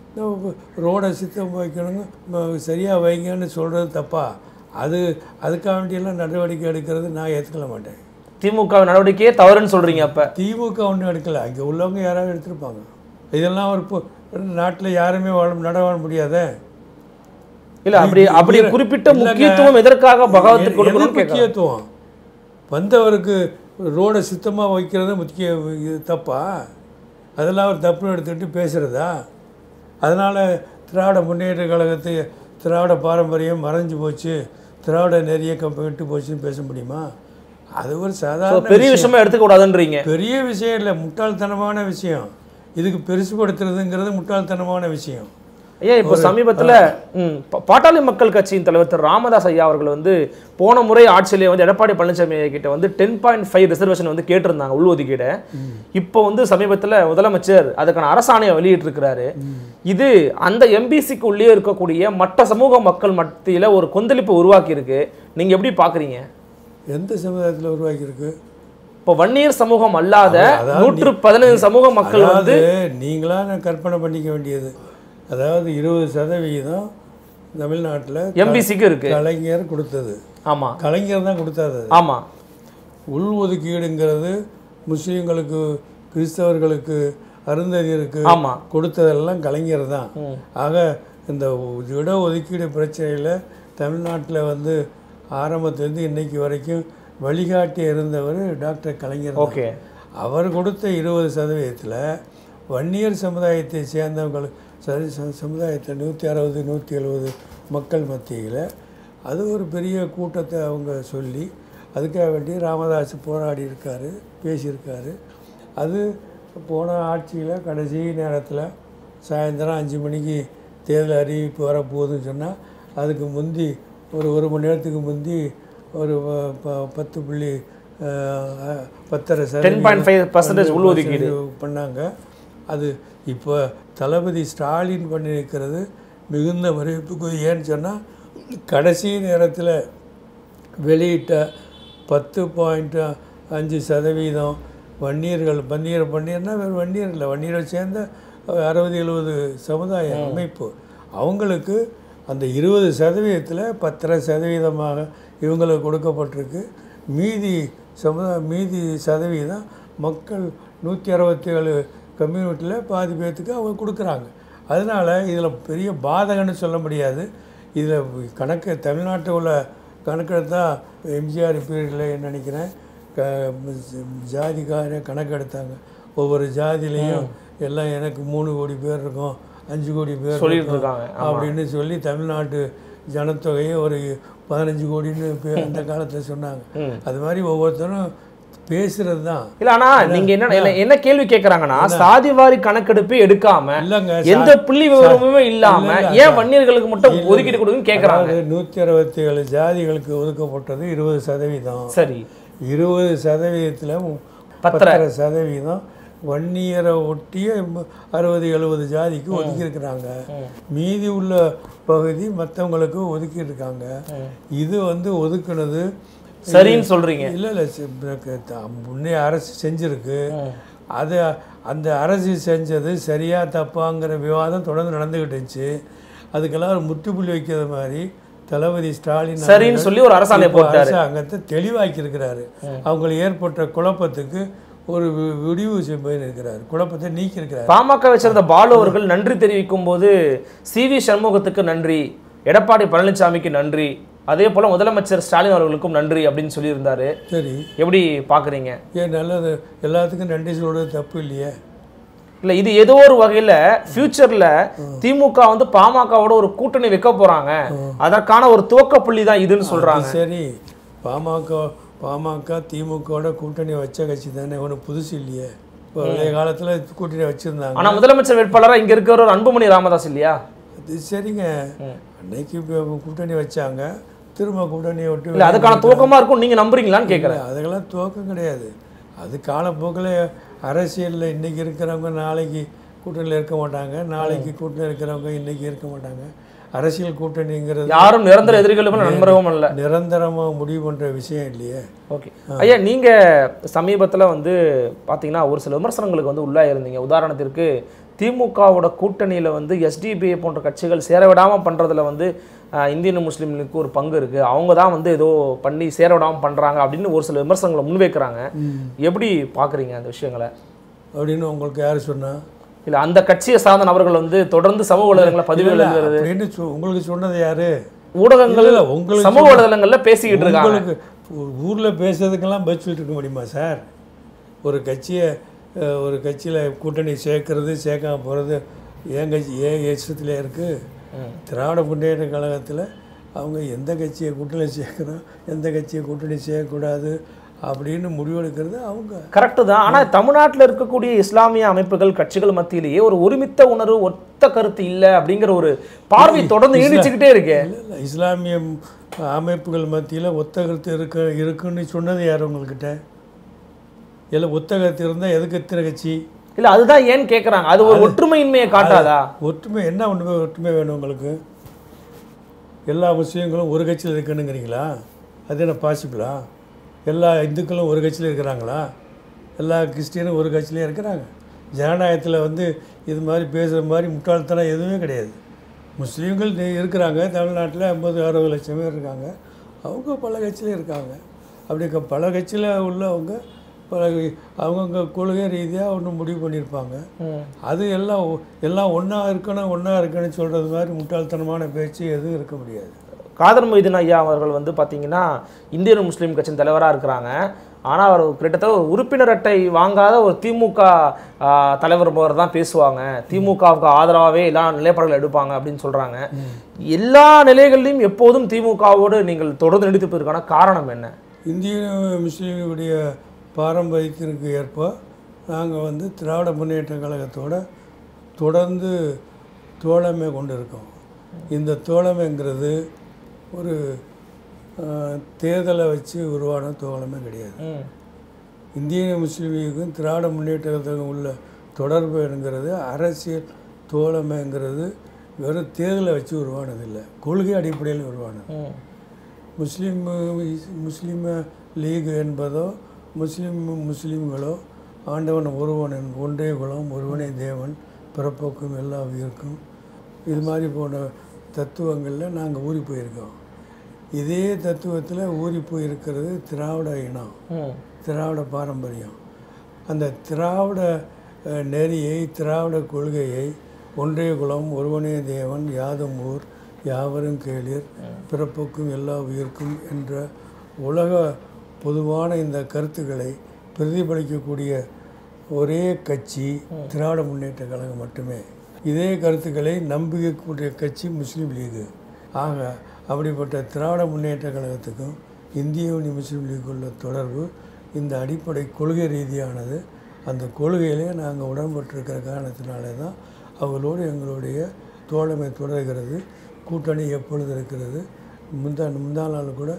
ரோடை சுத்தம் வைக்கணுங்க, சரியாக வைங்கன்னு சொல்கிறது தப்பா? அதுக்காக வேண்டியெல்லாம் நடவடிக்கை எடுக்கிறது நான் ஏற்றுக்கல மாட்டேன். திமுக நடவடிக்கையே தவறுன்னு சொல்கிறீங்க? அப்போ திமுக ஒன்றும் எடுக்கலை, அங்கே உள்ளவங்க யாராவது எடுத்திருப்பாங்க. இதெல்லாம் ஒரு நாட்டில் யாருமே நடவாழ முடியாத. இல்லை, அப்படி குறிப்பிட்ட முக்கியத்துவம் எதற்காக பகவத்துக்கு கொடுக்கணும்? முக்கியத்துவம் வந்தவருக்கு ரோடை சுத்தமாக வைக்கிறது முக்கிய தப்பா? அதெல்லாம் ஒரு தப்புன்னு எடுத்துக்கிட்டு பேசுகிறதா? அதனால் திராவிட முன்னேற்ற கழகத்தை திராவிட பாரம்பரியம் மறைஞ்சு போச்சு, திராவிட நெறிய விட்டு போச்சுன்னு பேச முடியுமா? அது ஒரு சாதாரண பெரிய விஷயமா எடுத்துக்கூடாதுன்றீங்க? பெரிய விஷயம் இல்லை, முட்டாள்தனமான விஷயம். இதுக்கு பெருசுபடுத்துறதுங்கிறது முட்டாள்தனமான விஷயம். ஐயா, இப்போ சமீபத்தில் பாட்டாளி மக்கள் கட்சியின் தலைவர் திரு ராமதாஸ் ஐயா அவர்கள் வந்து போன முறை ஆட்சியிலே வந்து எடப்பாடி பழனிசாமி கிட்ட வந்து 10.5 ரிசர்வேஷன் வந்து கேட்டிருந்தாங்க, உள்ஒதுக்கீடு. இப்போ வந்து சமீபத்தில் முதலமைச்சர் அதுக்கான அரசாணையை வெளியிட்டிருக்கிறாரு. இது அந்த எம்பிசிக்கு உள்ளே இருக்கக்கூடிய மற்ற சமூக மக்கள் மத்தியில் ஒரு கொந்தளிப்பு உருவாக்கி இருக்கு. நீங்கள் எப்படி பார்க்குறீங்க? எந்த சமுதாயத்தில் உருவாக்கியிருக்கு? இப்போ வன்னியர் சமூகம் அல்லாத 115 சமூக மக்கள் வந்து நீங்களா கற்பனை பண்ணிக்க வேண்டியது. அதாவது 20% தமிழ்நாட்டில் எம்பிசிக்கு இருக்கு, கலைஞர் கொடுத்தது. ஆமாம், கலைஞர் தான் கொடுத்தாரு. ஆமாம். உள்ஒதுக்கீடுங்கிறது முஸ்லீம்களுக்கு, கிறிஸ்தவர்களுக்கு, அருந்ததியருக்கு கொடுத்ததெல்லாம் கலைஞர் தான். ஆக இந்த இடஒதுக்கீடு பிரச்சனையில் தமிழ்நாட்டில் வந்து ஆரம்பத்துலேருந்து இன்னைக்கு வரைக்கும் வழிகாட்டி இருந்தவர் டாக்டர் கலைஞர். ஓகே, அவர் கொடுத்த 20% வன்னியர் சமுதாயத்தை சேர்ந்தவங்களுக்கு சமுதாயத்தில் 160 170 மக்கள் மத்தியில் அது ஒரு பெரிய கூட்டத்தை அவங்க சொல்லி அதுக்காக வேண்டி ராமதாஸ் போராடி இருக்கார், பேசியிருக்காரு. அது போன ஆட்சியில் கடைசி நேரத்தில் சாயந்தரம் 5 மணிக்கு தேர்தல் அறிவிப்பு வரப்போகுதுன்னு சொன்னால் அதுக்கு முந்தி ஒரு மணி நேரத்துக்கு முந்தி ஒரு 10.5% உள்ஒதுக்கீடு பண்ணாங்க. அது இப்போ தளபதி ஸ்டாலின் பண்ணியிருக்கிறது மிகுந்த வரவேற்புக்கு. ஏன்னு சொன்னால் கடைசி நேரத்தில் வெளியிட்ட 10.5% வன்னியர்னா வெறும் வன்னியர்கள் வன்னியரை சேர்ந்த 60-70 சமுதாய அமைப்பு அவங்களுக்கு அந்த 20%த்தில் 10% இவங்களுக்கு கொடுக்கப்பட்டிருக்கு. மீதி சதவீதம் மக்கள் 167 கம்யூனிட்டியில் பாதி பேர்த்துக்கு அவங்க கொடுக்குறாங்க. அதனால் இதில் பெரிய பாதகன்னு சொல்ல முடியாது. இதில் தமிழ்நாட்டில் உள்ள கணக்கெடுத்தால் எம்ஜிஆர் பீரியடில் நினைக்கிறேன் ஜாதிக்கார கணக்கெடுத்தாங்க. ஒவ்வொரு ஜாதியிலையும் எல்லாம் எனக்கு 3 கோடி பேர் இருக்கும், 5 கோடி பேர் சொல்லியிருக்காங்க அப்படின்னு சொல்லி தமிழ்நாட்டு ஜனத்தொகையை ஒரு 15 கோடின்னு அந்த காலத்தில் சொன்னாங்க. அது மாதிரி ஒவ்வொருத்தரும் பேசுறது தான். இல்ல ஆனா நீங்க என்ன கேள்வி கேட்கறாங்கன்னா சாதிவாரி கணக்கெடுப்பே எடுக்காம எந்த புள்ளி விவரமுமே இல்லாம ஏன் வன்னியர்களுக்கு மட்டும் ஒதுக்கீடு கொடுக்குன்னு கேட்கறாங்க. 167 ஜாதிகளுக்கு ஒதுக்கப்பட்டது 20%. சரி, 20%த்தில் 10% வன்னியரை ஒட்டிய 60-70 ஜாதிக்கு ஒதுக்கியிருக்கிறாங்க. மீதி உள்ள பகுதி மற்றவங்களுக்கு ஒதுக்கியிருக்காங்க. இது ஒதுக்குனது சரின்னு சொல்றீங்க? இல்லை முன்னே அரசு செஞ்சிருக்கு. அது அந்த அரசு செஞ்சது சரியா தப்பாங்கிற விவாதம் தொடர்ந்து நடந்துகிட்டு இருந்துச்சு. அதுக்கெல்லாம் ஒரு முற்றுப்புள்ளி வைக்கிற மாதிரி தளபதி ஸ்டாலின் சரின்னு சொல்லி ஒரு அரசாங்கத்தை தெளிவாக்கி இருக்கிறாரு. அவங்களுக்கு ஏற்பட்ட குழப்பத்துக்கு ஒரு விடிவு இருக்கிறார், குழப்பத்தை நீக்கி இருக்கிறார். பாமக வச்சிருந்த பாலு அவர்கள் நன்றி தெரிவிக்கும் போது CV சண்முகத்துக்கு நன்றி, எடப்பாடி பழனிசாமிக்கு நன்றி, அதே போல முதலமைச்சர் ஸ்டாலின் அவர்களுக்கும் நன்றி அப்படின்னு சொல்லியிருந்தாரு. சரி, எப்படி பாக்குறீங்க? ஏன் நல்லது, எல்லாத்துக்கும் நன்றி சொல்றது தப்பு இல்லையே? இல்ல இது ஏதோ ஒரு வகையில ஃபியூச்சர்ல திமுக பாமகவோட ஒரு கூட்டணி வைக்க போறாங்க, அதற்கான ஒரு துவக்க புள்ளி தான் இதுன்னு சொல்றாங்க. சரி, பாமக திமுகவோட கூட்டணி வச்ச கட்சி தானே, ஒன்றும் புதுசு இல்லையே. இப்போ பழைய காலத்துல கூட்டணி வச்சிருந்தாங்க. ஆனா முதலமைச்சர் வேட்பாளராக இங்க இருக்கிற ஒரு அன்புமணி ராமதாஸ் இல்லையா? அது சரிங்க, அன்னைக்கு கூட்டணி வச்சாங்க, திரும்ப கூட்டணியை விட்டு இல்லை அதுக்கான துவக்கமாக இருக்கும் நீங்கள் நம்புறீங்களான்னு கேட்குறேன். அதுக்கெல்லாம் துவக்கம் கிடையாது. அது காலப்போக்கில் அரசியலில் இன்றைக்கி இருக்கிறவங்க நாளைக்கு கூட்டணியில் இருக்க மாட்டாங்க, நாளைக்கு கூட்டணி இருக்கிறவங்க இன்றைக்கி இருக்க மாட்டாங்க. அரசியல் கூட்டணிங்கிறது யாரும் நிரந்தர எதிரிகளும் நண்பர்களும் இல்லை, நிரந்தரமாக முடிவு பண்ணுற விஷயம் இல்லையே. ஓகே ஐயா, நீங்கள் சமீபத்தில் பார்த்தீங்கன்னா ஒரு சில விமர்சனங்களுக்கு உள்ளாக இருந்தீங்க. உதாரணத்திற்கு திமுகவோட கூட்டணியில் SDPI போன்ற கட்சிகள் சேர விடாமல் பண்ணுறதுல இந்தியன் முஸ்லீம்களுக்கு ஒரு பங்கு இருக்குது, அவங்க தான் ஏதோ பண்ணி சேர விடாமல் பண்ணுறாங்க அப்படின்னு ஒரு சில விமர்சனங்களை முன்வைக்கிறாங்க. எப்படி பார்க்குறீங்க அந்த விஷயங்களை? அப்படின்னு உங்களுக்கு யார் சொன்னா? இல்லை அந்த கட்சியை சார்ந்த நபர்கள் தொடர்ந்து சமூக வலைதளங்களை பதிவுகள் எழுதுறது உங்களுக்கு சொன்னது யாரு? ஊடகங்கள் உங்களுக்கு சமூக வலைதளங்களில் பேசிக்கிட்டு இருக்காங்க. உங்களுக்கு ஊரில் பேசுறதுக்கெல்லாம் பதில் சொல்லிட்டு இருக்க முடியுமா சார்? ஒரு கட்சியில் கூட்டணி சேர்க்கறது சேர்க்காம போகிறது ஏன் இஷ்டத்தில் இருக்குது. திராவிட முன்னேற்ற கழகத்தில் அவங்க எந்த கட்சியை கூட்டணி சேர்க்கணும், எந்த கட்சியை கூட்டணி செய்யக்கூடாது அப்படின்னு முடிவெடுக்கிறது அவங்க. கரெக்டு தான். ஆனால் தமிழ்நாட்டில் இருக்கக்கூடிய இஸ்லாமிய அமைப்புகள் கட்சிகள் மத்தியிலேயே ஒரு ஒருமித்த உணர்வு, ஒத்த கருத்து இல்லை அப்படிங்கிற ஒரு பார்வை தொடர்ந்து நீடிச்சுக்கிட்டே இருக்கு. இல்லை, இஸ்லாமிய அமைப்புகள் மத்தியில் ஒத்த கருத்து இருக்குன்னு சொன்னது யார் உங்கள்கிட்ட? இல்லை, ஒத்த கருத்து இருந்தால் எதுக்கு எத்தனை கட்சி? இல்லை, அதுதான் ஏன்னு கேட்குறாங்க. அது ஒரு ஒற்றுமையின்மையை காட்டாதா? ஒற்றுமை என்ன ஒற்றுமை வேணும் உங்களுக்கு? எல்லா முஸ்லீம்களும் ஒரு கட்சியில் இருக்குன்னுங்கிறீங்களா? அது என்ன பாசிபிளா? எல்லா இந்துக்களும் ஒரு கட்சியில் இருக்கிறாங்களா? எல்லா கிறிஸ்டியனும் ஒரு கட்சியிலே இருக்கிறாங்க. ஜனநாயகத்தில் இது மாதிரி பேசுகிற மாதிரி முட்டாள்தனம் எதுவுமே கிடையாது. முஸ்லீம்கள் இருக்கிறாங்க தமிழ்நாட்டில், 50-60 லட்சம் பேர் இருக்காங்க. அவங்க பல கட்சியில் இருக்காங்க. அப்படி பல கட்சியில் உள்ளவங்க அவங்கவுங்க கொள்கை ரீதியாக ஒன்று முடிவு பண்ணியிருப்பாங்க. அது எல்லாம் ஒன்றா இருக்கணும்னு சொல்கிறது மாதிரி முட்டாள்தனமான பேச்சு எதுவும் இருக்க முடியாது. காதர் மொய்தீன் ஐயா அவர்கள் பார்த்தீங்கன்னா இந்தியன் முஸ்லீம் கட்சியின் தலைவராக இருக்கிறாங்க. ஆனால் அவர் கிட்டத்தட்ட ஒரு உறுப்பினர் அட்டை வாங்காத ஒரு திமுக தலைவர் போகிற தான் பேசுவாங்க, திமுகவுக்கு ஆதரவாகவே எல்லா நிலைப்பாடுகள் எடுப்பாங்க அப்படின்னு சொல்கிறாங்க. எல்லா நிலைகள்லையும் எப்போதும் திமுகவோடு நீங்கள் தொடர்ந்து நீடித்திருப்பதற்கான காரணம் என்ன? இந்திய முஸ்லீம்களுடைய பாரம்பரியத்திற்கு ஏற்ப நாங்கள் திராவிட முன்னேற்ற கழகத்தோடு தொடர்ந்து தோழமை கொண்டு இருக்கோம். இந்த தோழமைங்கிறது ஒரு தேர்தலை வச்சு உருவான தோழமை கிடையாது. இந்திய முஸ்லீமுக்கும் திராவிட முன்னேற்ற கழகத்துக்கும் உள்ள தொடர்பு என்கிறது அரசியல் தோழமைங்கிறது வெறும் தேர்தலை வச்சு உருவானதில்லை, கொள்கை அடிப்படையில் உருவானது. முஸ்லீம் லீக் என்பதோ முஸ்லீம்களோ ஆண்டவன் ஒருவன் ஒன்றே குலம் ஒருவனே தேவன் பிறப்போக்கும் எல்லா உயிருக்கும் இது மாதிரி போன தத்துவங்களில் நாங்கள் ஊறி போயிருக்கோம். இதே தத்துவத்தில் ஊறி போயிருக்கிறது திராவிட இனம், திராவிட பாரம்பரியம். அந்த திராவிட நெறியை, திராவிட கொள்கையை ஒன்றே குலம் ஒருவனே தேவன் யாதும் ஊர் யாவரும் கேளீர் பிறப்புக்கும் எல்லா உயிருக்கும் என்ற உலக பொதுவான இந்த கருத்துக்களை பிரதிபலிக்கக்கூடிய ஒரே கட்சி திராவிட முன்னேற்ற கழகம் மட்டுமே. இதே கருத்துக்களை நம்பிக்கக்கூடிய கட்சி முஸ்லீம் லீகு. ஆக அப்படிப்பட்ட திராவிட முன்னேற்ற கழகத்துக்கும் இந்திய யூனியன் முஸ்லீம் லீக் உள்ள தொடர்பு இந்த அடிப்படை கொள்கை ரீதியானது. அந்த கொள்கையிலே நாங்கள் உடன்பட்டிருக்கிற காரணத்தினாலே தான் அவர்களோடு எங்களுடைய தோழமை தொடர்கிறது. கூட்டணி எப்பொழுது இருக்கிறது. முந்தா நாள் கூட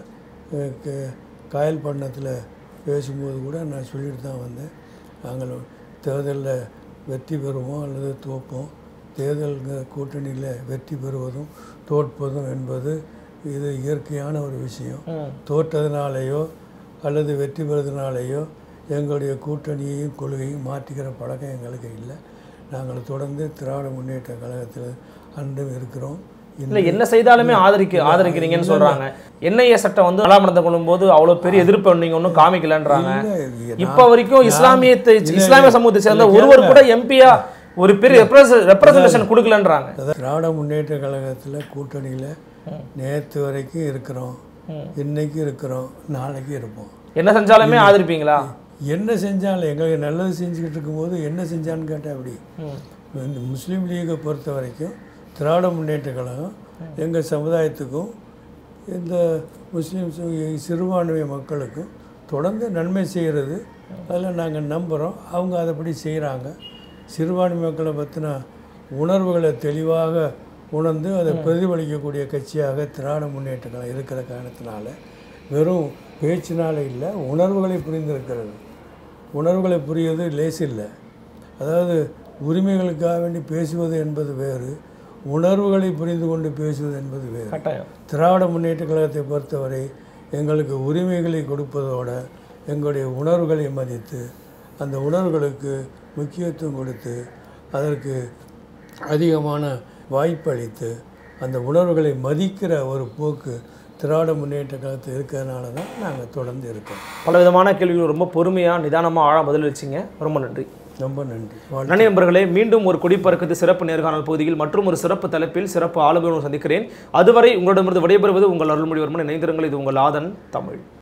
காயல் பண்ணத்தில் பேசும்போது கூட நான் சொல்லிட்டு தான் வந்தேன், நாங்கள் தேர்தலில் வெற்றி பெறுவோம் அல்லது தோற்போம். தேர்தல்கிற கூட்டணியில் வெற்றி பெறுவதும் தோற்பதும் என்பது இது இயற்கையான ஒரு விஷயம். தோற்றதுனாலேயோ அல்லது வெற்றி பெறுவதனாலேயோ எங்களுடைய கூட்டணியையும் கொள்கையும் மாற்றிக்கிற பழக்கம் எங்களுக்கு இல்லை. நாங்கள் தொடர்ந்து திராவிட முன்னேற்ற கழகத்தில் அன்றும் இருக்கிறோம். இல்லை, என்ன செய்தாலுமே ஆதரிக்கிறீங்கன்னு சொல்கிறாங்க. என்ஐஏ சட்டம் வந்து நாடாளுமன்றத்தை கொள்ளும்போது அவ்வளோ பெரிய எதிர்ப்பு நீங்கள் ஒன்றும் காமிக்கலன்றாங்க. இப்போ வரைக்கும் இஸ்லாமிய சமூகத்தை சேர்ந்த ஒருவர் கூட எம்பியா ஒரு பெரிய ரெப்ரசன்டேஷன் கொடுக்கலன்றாங்க. திராவிட முன்னேற்ற கழகத்தில் கூட்டணியில் நேற்று வரைக்கும் இருக்கிறோம், இன்னைக்கு இருக்கிறோம், நாளைக்கு இருப்போம். என்ன செஞ்சாலுமே ஆதரிப்பீங்களா? என்ன செஞ்சாலும் எங்களுக்கு நல்லது செஞ்சுக்கிட்டு இருக்கும்போது என்ன செஞ்சான்னு கேட்டால் அப்படி. இந்த முஸ்லீம் லீகை பொறுத்த வரைக்கும் திராவிட முன்னேற்ற கழகம் எங்கள் சமுதாயத்துக்கும் இந்த முஸ்லீம் சிறுபான்மை மக்களுக்கும் தொடர்ந்து நன்மை செய்கிறது. அதில் நாங்கள் நம்புகிறோம். அவங்க அதைப்படி செய்கிறாங்க. சிறுபான்மை மக்களை பற்றின உணர்வுகளை தெளிவாக உணர்ந்து அதை பிரதிபலிக்கக்கூடிய கட்சியாக திராவிட முன்னேற்ற கழகம் இருக்கிற காரணத்தினால வெறும் பேச்சினால் இல்லை, உணர்வுகளை புரிந்திருக்கிறது. உணர்வுகளை புரிவது லேசில்லை. அதாவது உரிமைகளுக்காக வேண்டி பேசுவது என்பது வேறு, உணர்வுகளை புரிந்து கொண்டு பேசுவது என்பது வேறு. திராவிட முன்னேற்ற கழகத்தை பொறுத்தவரை எங்களுக்கு உரிமைகளை கொடுப்பதோடு எங்களுடைய உணர்வுகளை மதித்து அந்த உணர்வுகளுக்கு முக்கியத்துவம் கொடுத்து அதற்கு அதிகமான வாய்ப்பளித்து அந்த உணர்வுகளை மதிக்கிற ஒரு போக்கு திராவிட முன்னேற்ற கழகத்தில் இருக்கிறதுனால தான் நாங்கள் தொடர்ந்து இருக்கோம். பல விதமான கேள்விகள் ரொம்ப பொறுமையாக நிதானமாக ஆழ பதிலளிச்சிங்க. ரொம்ப நன்றி. ரொம்ப நன்றி. நண்பர்களே, மீண்டும் ஒரு கொடிப்பறக்குது சிறப்பு நேர்காணல் பகுதியில் மற்றும் ஒரு சிறப்பு தலைப்பில் சிறப்பு ஆளுமையோடு சந்திக்கிறேன். அதுவரை உங்களிடமிருந்து விடைபெறுவது உங்கள் அருள்மொழிவர்மன். இணைந்திருங்கள். இது உங்கள் ஆதன் தமிழ்.